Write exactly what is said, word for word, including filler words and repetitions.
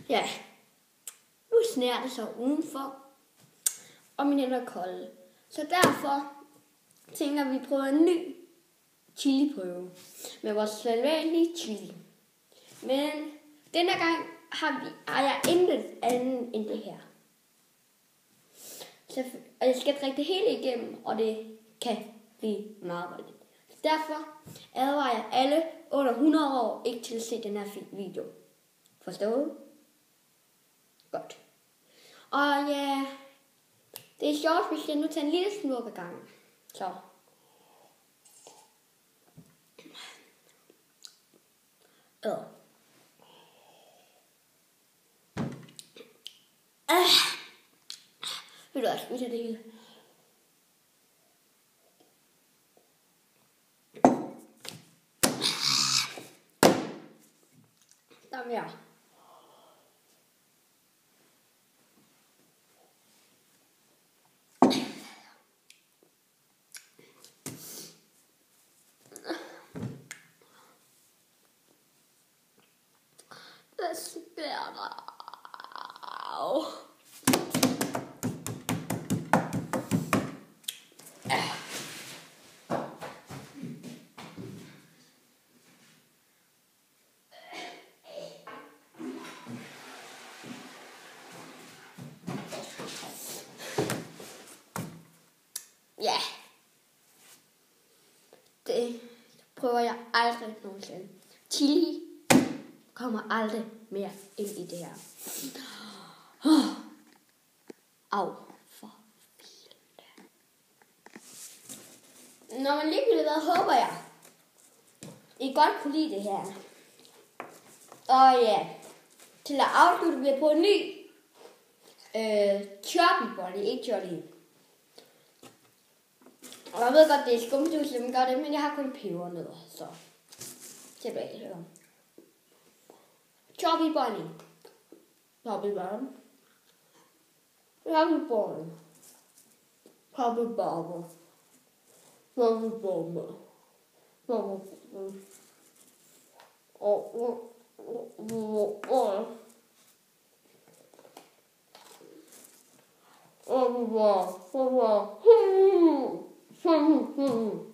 Ja, nu sneer det så udenfor, og mine hænder er kolde. Så derfor tænker vi prøver en ny chiliprøve med vores sædvanlige chili. Men denne gang har, vi, har jeg intet andet end det her. Så, og jeg skal drikke det hele igennem, og det kan blive meget voldeligt. Derfor advarer jeg alle under hundrede år ikke til at se den her video. Forstået? Godt. Og ja, det er sjovt, hvis jeg nu tager en lille slurk ad gangen. Så. Øh. Øh. Ved du hvad, skal vi tage det hele? Der er mere. Det spærer mig. Ja, det prøver jeg aldrig nogensinde. Chili kommer aldrig mere ind i det her. Au, for vildt. Når man ligegyldigt hvad, håber jeg, I godt kunne lide det her. Og ja, til at afslutte vil jeg på en ny øh, choppy body, ikke jolly. Og jeg ved godt, det er skumstus, som gør det, men jeg har kun pebernødder, så tilbage til det. Choppy bunny. Choppy bunny. Choppy bunny. Choppy bunny. Choppy bunny. Choppy bunny. Oh, oh, oh, oh. Oh, wow, oh, wow. Hmm, hmm, hmm.